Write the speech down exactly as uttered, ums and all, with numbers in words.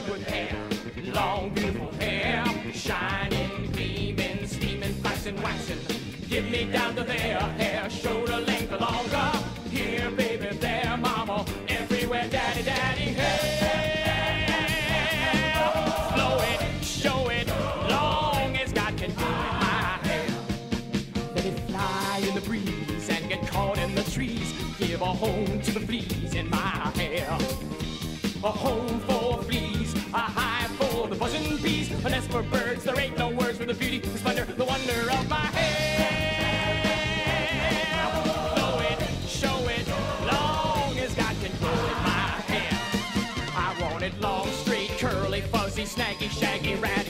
good hair, long beautiful hair, shining, gleaming, steaming, flashing, waxing. Give me down to there, hair, shoulder length or longer. Here, baby, there, mama, everywhere, daddy, daddy, hair. Blow it, show it, long as God can do it, my hair. Let it fly in the breeze and get caught in the trees. Give a home to the fleas in my hair. A home for fleas, a hive for the buzzing bees, a nest for birds. There ain't no words for the beauty, the splendor, the wonder of my hair. Blow it, show it, long as God can grow it, my hair. I want it long, straight, curly, fuzzy, snaggy, shaggy, ratty.